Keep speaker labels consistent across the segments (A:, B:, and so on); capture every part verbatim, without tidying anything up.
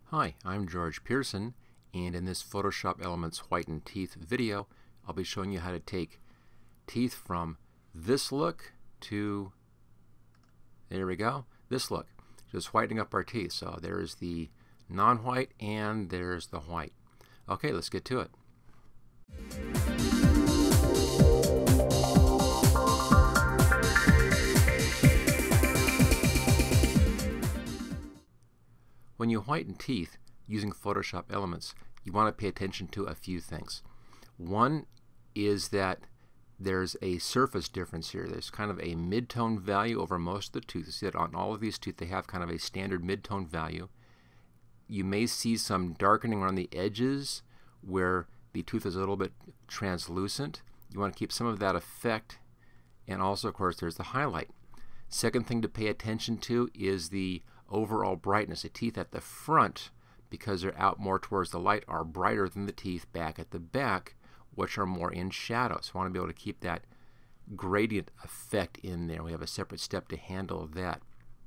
A: Hi, I'm George Pearson, and in this Photoshop Elements Whiten Teeth video, I'll be showing you how to take teeth from this look to, there we go, this look. Just whitening up our teeth. So there's the non-white and there's the white. Okay, let's get to it. When you whiten teeth using Photoshop Elements, you want to pay attention to a few things. One is that there's a surface difference here. There's kind of a mid-tone value over most of the teeth. You see that on all of these teeth they have kind of a standard mid-tone value. You may see some darkening around the edges where the tooth is a little bit translucent. You want to keep some of that effect, and also of course there's the highlight. Second thing to pay attention to is the overall brightness. The teeth at the front, because they're out more towards the light, are brighter than the teeth back at the back, which are more in shadow. So I want to be able to keep that gradient effect in there. We have a separate step to handle that.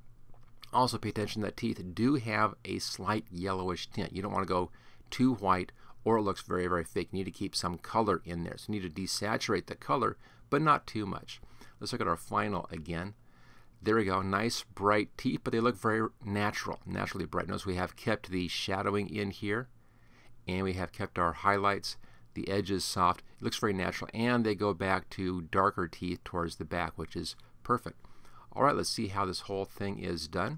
A: Also pay attention that teeth do have a slight yellowish tint. You don't want to go too white or it looks very, very fake. You need to keep some color in there. So you need to desaturate the color, but not too much. Let's look at our final again. There we go, nice bright teeth, but they look very natural, naturally bright. Notice we have kept the shadowing in here, and we have kept our highlights. The edge is soft. It looks very natural, and they go back to darker teeth towards the back, which is perfect. All right, let's see how this whole thing is done.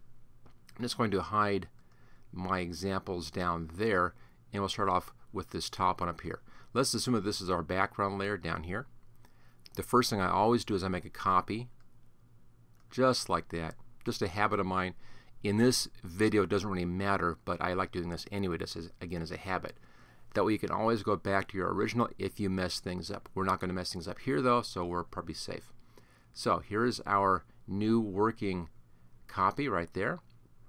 A: I'm just going to hide my examples down there, and we'll start off with this top one up here. Let's assume that this is our background layer down here. The first thing I always do is I make a copy. Just like that. Just a habit of mine. In this video it doesn't really matter, but I like doing this anyway, just as, again as a habit. That way you can always go back to your original if you mess things up. We're not going to mess things up here though, so we're probably safe. So here's our new working copy right there.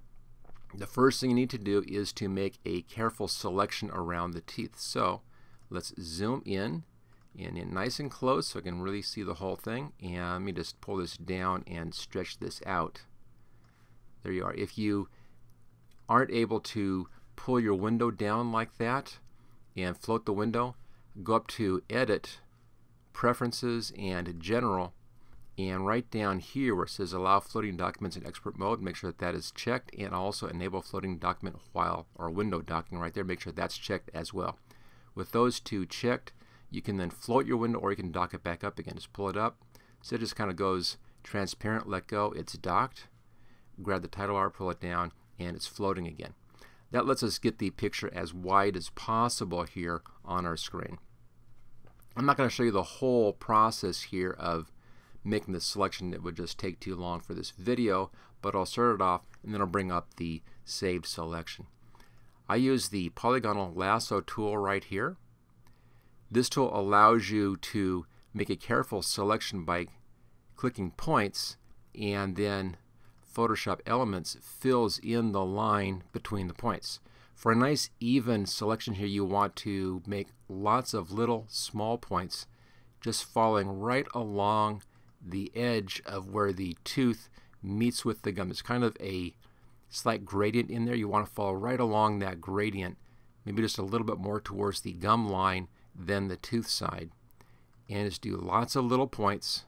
A: The first thing you need to do is to make a careful selection around the teeth. So let's zoom in. And in nice and close so I can really see the whole thing, and let me just pull this down and stretch this out. There you are. If you aren't able to pull your window down like that and float the window, go up to Edit, Preferences, and General, and right down here where it says Allow Floating Documents in Expert Mode, make sure that that is checked, and also Enable Floating Document While or Window Docking right there, make sure that's checked as well. With those two checked, you can then float your window or you can dock it back up again. Just pull it up. So it just kind of goes transparent, let go, it's docked. Grab the title bar, pull it down, and it's floating again. That lets us get the picture as wide as possible here on our screen. I'm not going to show you the whole process here of making this selection. It would just take too long for this video, but I'll start it off and then I'll bring up the saved selection. I use the polygonal lasso tool right here. This tool allows you to make a careful selection by clicking points, and then Photoshop Elements fills in the line between the points. For a nice even selection here, you want to make lots of little small points just falling right along the edge of where the tooth meets with the gum. It's kind of a slight gradient in there. You want to fall right along that gradient, maybe just a little bit more towards the gum line than the tooth side, and just do lots of little points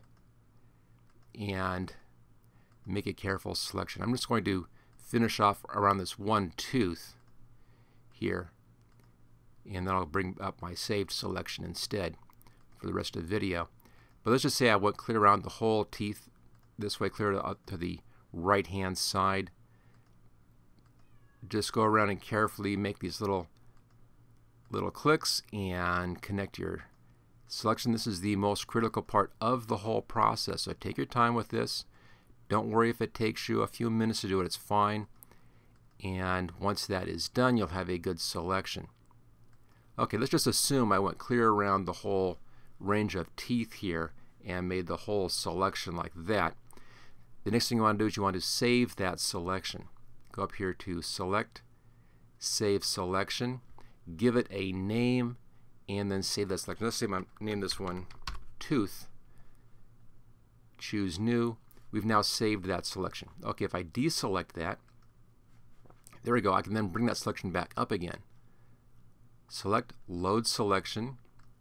A: and make a careful selection. I'm just going to finish off around this one tooth here, and then I'll bring up my saved selection instead for the rest of the video. But let's just say I went clear around the whole teeth this way, clear to, to the right hand side. Just go around and carefully make these little little clicks and connect your selection. This is the most critical part of the whole process, so take your time with this. Don't worry if it takes you a few minutes to do it, it's fine. And once that is done, you'll have a good selection. Okay, let's just assume I went clear around the whole range of teeth here and made the whole selection like that. The next thing you want to do is you want to save that selection. Go up here to Select, Save Selection. Give it a name, and then save that selection. Let's say I name this one Tooth. Choose New. We've now saved that selection. Okay, if I deselect that, There we go. I can then bring that selection back up again. Select Load Selection.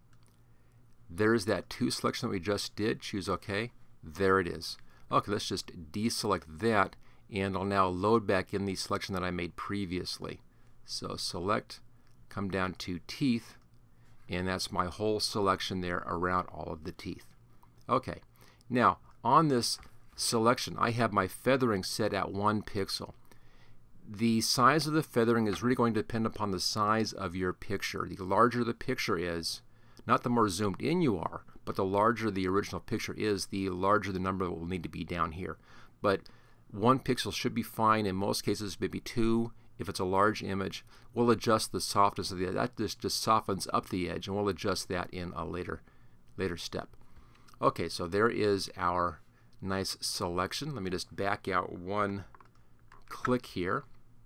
A: There's that two selection that we just did. Choose OK. There it is. Okay, let's just deselect that, and I'll now load back in the selection that I made previously. So select, come down to Teeth, and that's my whole selection there around all of the teeth. Okay, now on this selection I have my feathering set at one pixel. The size of the feathering is really going to depend upon the size of your picture. The larger the picture is, not the more zoomed in you are, but the larger the original picture is, the larger the number will need to be down here. But one pixel should be fine. In most cases, maybe two. If it's a large image, we'll adjust the softness of the edge. That just, just softens up the edge, and we'll adjust that in a later, later step. Okay, so there is our nice selection. Let me just back out one click here.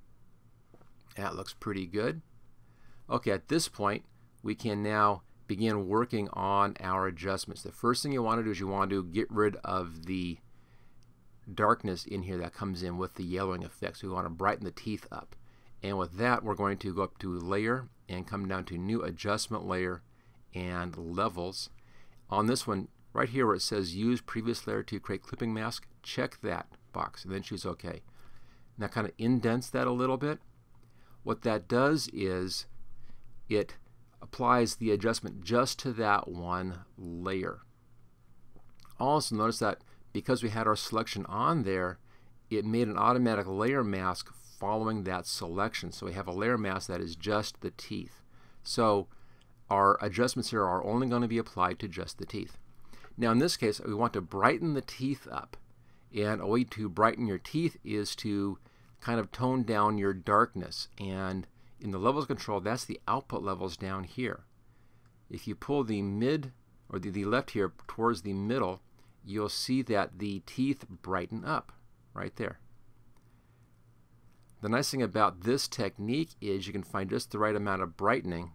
A: That looks pretty good. Okay, at this point, we can now begin working on our adjustments. The first thing you want to do is you want to get rid of the darkness in here that comes in with the yellowing effect. So we want to brighten the teeth up. And with that, we're going to go up to Layer and come down to New Adjustment Layer and Levels. On this one, right here where it says Use Previous Layer to create clipping mask, check that box and then choose OK. And that kind of indents that a little bit. What that does is it applies the adjustment just to that one layer. Also notice that because we had our selection on there, it made an automatic layer mask following that selection. So we have a layer mask that is just the teeth. So our adjustments here are only going to be applied to just the teeth. Now in this case, we want to brighten the teeth up. And a way to brighten your teeth is to kind of tone down your darkness. And in the levels control, that's the output levels down here. If you pull the mid or the, the left here towards the middle, you'll see that the teeth brighten up right there. The nice thing about this technique is you can find just the right amount of brightening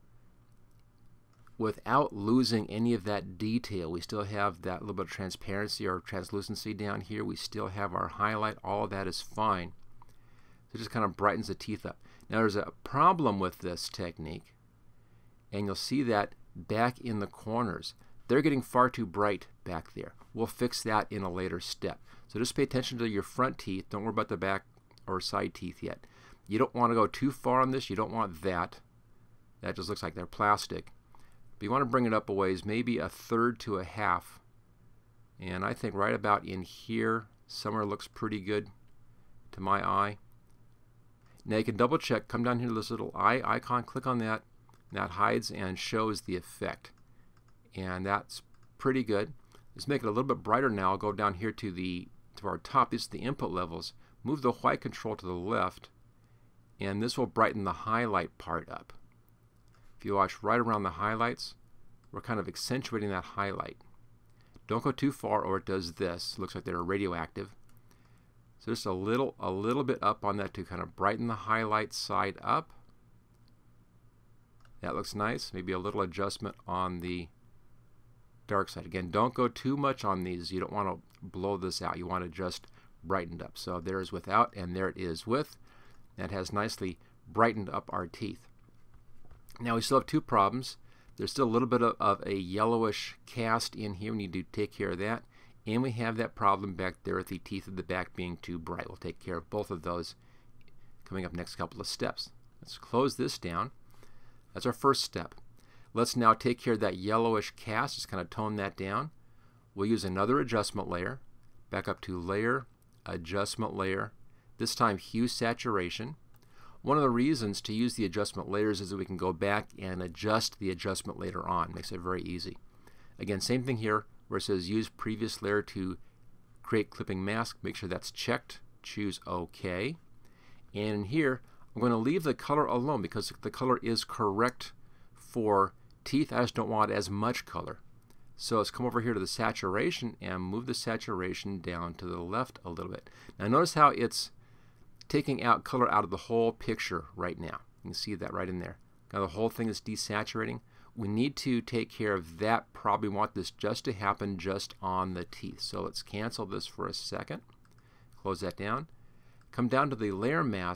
A: without losing any of that detail. We still have that little bit of transparency or translucency down here. We still have our highlight. All of that is fine. So it just kind of brightens the teeth up. Now there's a problem with this technique, and you'll see that back in the corners. They're getting far too bright back there. We'll fix that in a later step. So just pay attention to your front teeth. Don't worry about the back or side teeth yet. You don't want to go too far on this. You don't want that. That just looks like they're plastic. But you want to bring it up a ways, maybe a third to a half. And I think right about in here somewhere looks pretty good to my eye. Now you can double check, come down here to this little eye icon, click on that, and that hides and shows the effect. And that's pretty good. Let's make it a little bit brighter now. I'll go down here to the to our top. This is the input levels. Move the white control to the left, and this will brighten the highlight part up. If you watch right around the highlights, we're kind of accentuating that highlight. Don't go too far or it does this. Looks like they're radioactive. So just a little, a little bit up on that to kind of brighten the highlight side up. That looks nice. Maybe a little adjustment on the dark side. Again, don't go too much on these. You don't want to blow this out. You want it just brightened up. So there's without, and there it is with. That has nicely brightened up our teeth. Now we still have two problems. There's still a little bit of, of a yellowish cast in here. We need to take care of that. And we have that problem back there with the teeth of the back being too bright. We'll take care of both of those coming up next couple of steps. Let's close this down. That's our first step. Let's now take care of that yellowish cast. Just kind of tone that down. We'll use another adjustment layer. Back up to Layer, Adjustment Layer. This time Hue Saturation. One of the reasons to use the adjustment layers is that we can go back and adjust the adjustment later on. Makes it very easy. Again, same thing here where it says Use Previous Layer to create clipping mask. Make sure that's checked. Choose OK. And in here, I'm going to leave the color alone because the color is correct for teeth. I just don't want as much color. So let's come over here to the saturation and move the saturation down to the left a little bit. Now notice how it's taking out color out of the whole picture right now. You can see that right in there. Now the whole thing is desaturating. We need to take care of that. Probably want this just to happen just on the teeth. So let's cancel this for a second. Close that down. Come down to the layer mask.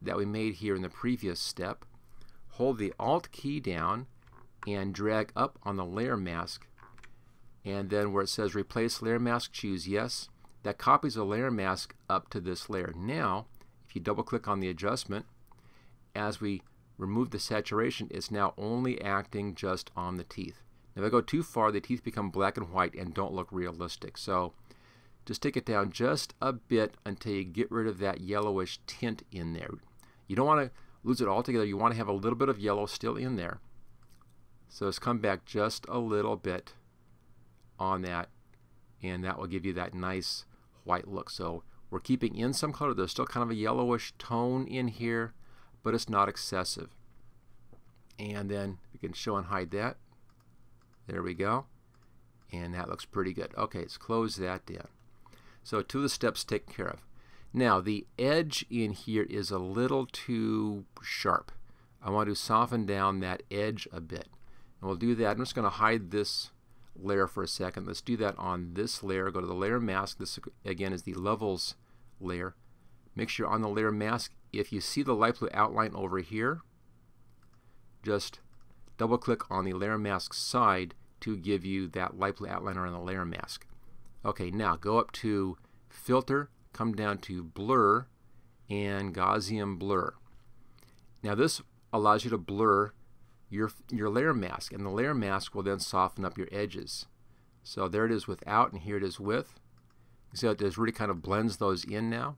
A: that we made here in the previous step, hold the Alt key down and drag up on the layer mask, and then where it says replace layer mask, choose yes. That copies the layer mask up to this layer. Now, if you double click on the adjustment, as we remove the saturation, it's now only acting just on the teeth. Now, if I go too far, the teeth become black and white and don't look realistic. So just take it down just a bit until you get rid of that yellowish tint in there. You don't want to lose it altogether. You want to have a little bit of yellow still in there. So just come back just a little bit on that, and that will give you that nice white look. So we're keeping in some color. There's still kind of a yellowish tone in here, but it's not excessive. And then we can show and hide that. There we go. And that looks pretty good. Okay, let's close that down. So two of the steps taken care of. Now the edge in here is a little too sharp. I want to soften down that edge a bit. And we'll do that. I'm just going to hide this layer for a second. Let's do that on this layer. Go to the layer mask. This again is the levels layer. Make sure on the layer mask, if you see the light blue outline over here, just double click on the layer mask side to give you that light blue outline on the layer mask. Okay, now go up to filter, come down to blur and Gaussian blur. Now this allows you to blur your, your layer mask, and the layer mask will then soften up your edges. So there it is without, and here it is with. You see how it just really kind of blends those in now.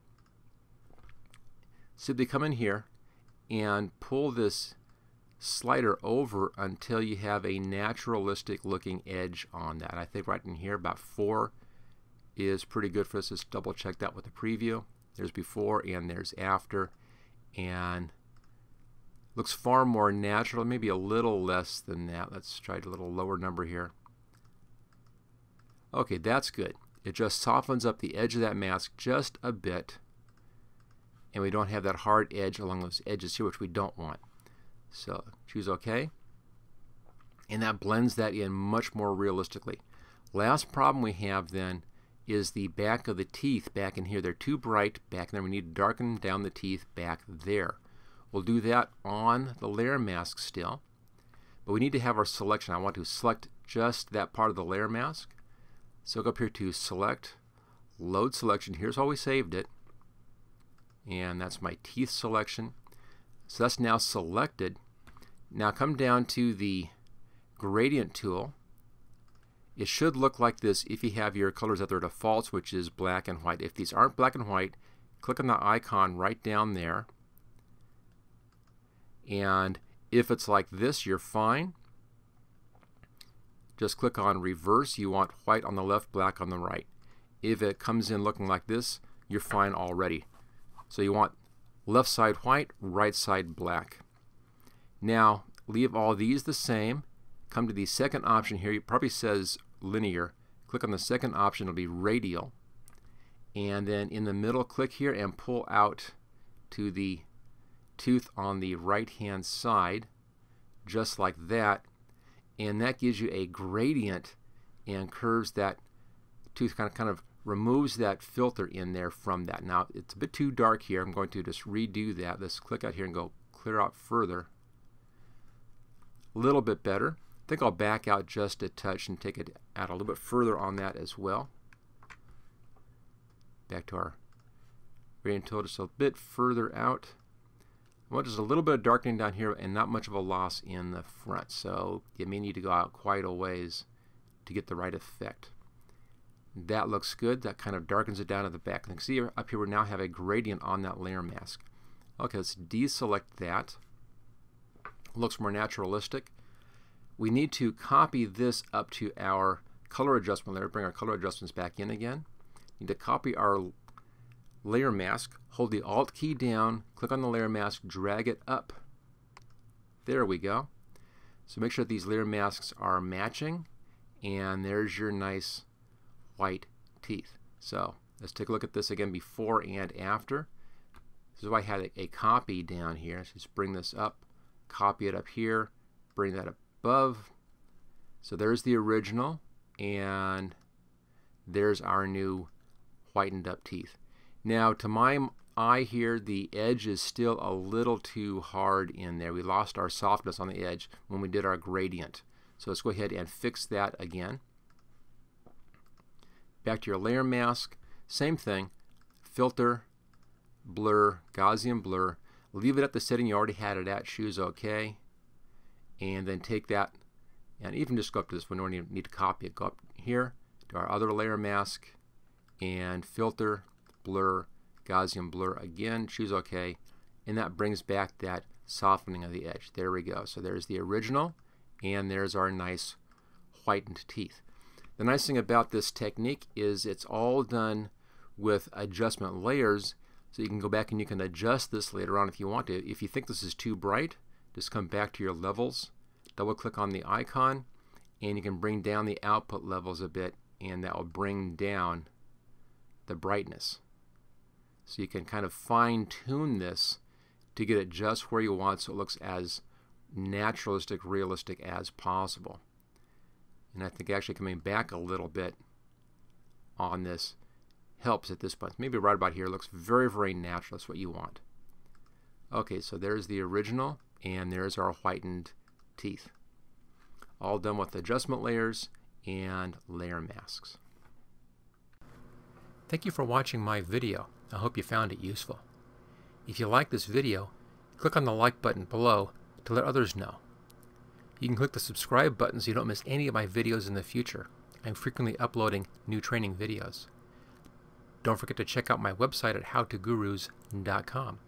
A: Simply come in here and pull this slider over until you have a naturalistic looking edge on that. I think right in here about four is pretty good for us. Just double check that with the preview. There's before and there's after, and looks far more natural, maybe a little less than that. Let's try a little lower number here. Okay, that's good. It just softens up the edge of that mask just a bit, and we don't have that hard edge along those edges here, which we don't want. So choose OK, and that blends that in much more realistically. Last problem we have then is the back of the teeth back in here. They're too bright back there. We need to darken down the teeth back there. We'll do that on the layer mask still, but we need to have our selection. I want to select just that part of the layer mask. So go up here to select, load selection. Here's how we saved it, and that's my teeth selection. So that's now selected. Now come down to the gradient tool. It should look like this if you have your colors at their defaults, which is black and white. If these aren't black and white, click on the icon right down there. And if it's like this, you're fine. Just click on reverse. You want white on the left, black on the right. If it comes in looking like this, you're fine already. So you want left side white, right side black. Now leave all these the same. Come to the second option here. It probably says linear. Click on the second option. It'll be radial. And then in the middle, click here and pull out to the tooth on the right hand side, just like that, and that gives you a gradient and curves that tooth, kind of kind of removes that filter in there from that. Now it's a bit too dark here. I'm going to just redo that. Let's click out here and go clear out further. A little bit better. I think I'll back out just a touch and take it out a little bit further on that as well. Back to our gradient tool, just a bit further out. I want just a little bit of darkening down here and not much of a loss in the front. So you may need to go out quite a ways to get the right effect. That looks good. That kind of darkens it down at the back. You can see up here we now have a gradient on that layer mask. Okay, let's deselect that. Looks more naturalistic. We need to copy this up to our color adjustment layer. Bring our color adjustments back in again. Need to copy our layer mask, hold the Alt key down, click on the layer mask, drag it up. There we go. So make sure that these layer masks are matching, and there's your nice white teeth. So let's take a look at this again before and after. This is why I had a, a copy down here. Let's just bring this up, copy it up here, bring that above. So there's the original, and there's our new whitened up teeth. Now, to my eye here, the edge is still a little too hard in there. We lost our softness on the edge when we did our gradient. So let's go ahead and fix that again. Back to your layer mask, same thing, filter, blur, Gaussian blur, leave it at the setting you already had it at, choose OK, and then take that, and even just go up to this one, we don't need to copy it, go up here to our other layer mask, and filter, blur, Gaussian blur again, choose OK, and that brings back that softening of the edge. There we go. So there's the original, and there's our nice whitened teeth. The nice thing about this technique is it's all done with adjustment layers, so you can go back and you can adjust this later on if you want to. If you think this is too bright, just come back to your levels, double click on the icon, and you can bring down the output levels a bit, and that will bring down the brightness. So you can kind of fine tune this to get it just where you want so it looks as naturalistic, realistic as possible. And I think actually coming back a little bit on this helps at this point. Maybe right about here looks very, very natural. That's what you want. Okay, so there's the original, and there's our whitened teeth. All done with adjustment layers and layer masks. Thank you for watching my video. I hope you found it useful. If you like this video, click on the like button below to let others know. You can click the subscribe button so you don't miss any of my videos in the future. I'm frequently uploading new training videos. Don't forget to check out my website at how to gurus dot com.